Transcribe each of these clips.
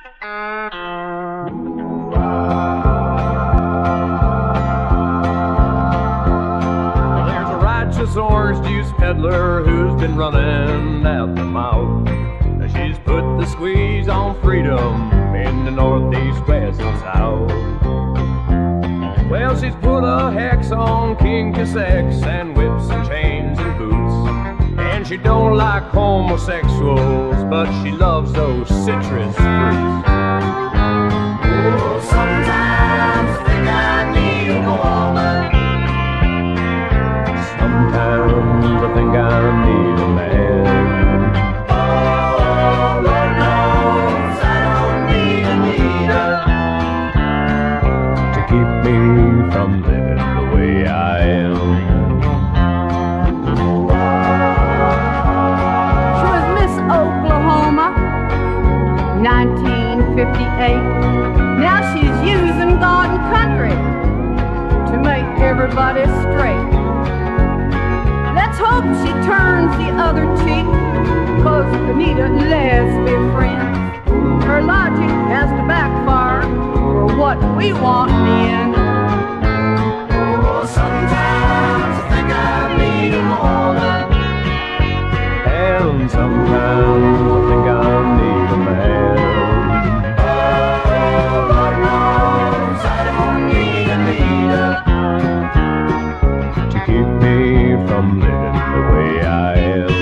There's a righteous orange juice peddler who's been running out the mouth. She's put the squeeze on freedom in the northeast, west, and south. Well, she's put a hex on King Cassex and whips and chains and boots. And she don't like homosexuals, but she loves those citrus fruits. Oh, sometimes I think I need a woman. Sometimes I think I need a man. Oh, Lord knows I don't need Anita to keep me from living the way I am. She was Miss Oklahoma, 1958. Now she's using God and country to make everybody straight. Let's hope she turns the other cheek, 'cause Anita and Les be friends. Her logic has to backfire for what we want in the end. Oh, sometimes I think I need a woman, And sometimes I think I need a man. oh, Lord knows I don't need Anita To keep me from living the way I am.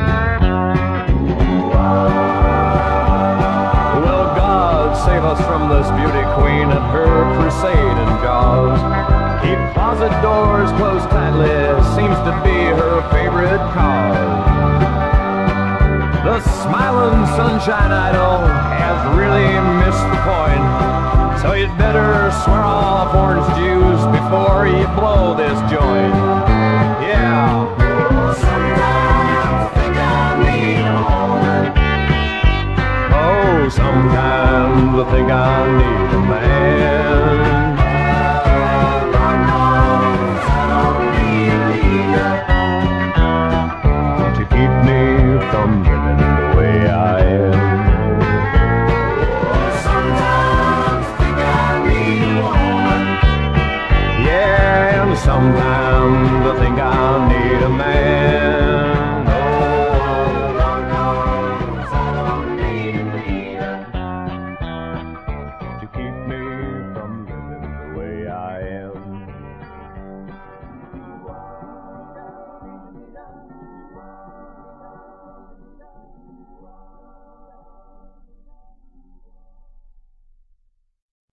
Well, God save us from this beauty queen and her crusading jaws. Keep closet doors closed tightly seems to be her favorite cause. The smiling sunshine idol has really missed the point, so you'd better swear off orange juice before you blow this joint. Yeah. Sometimes I think I need a woman. Oh, sometimes I think I need a man.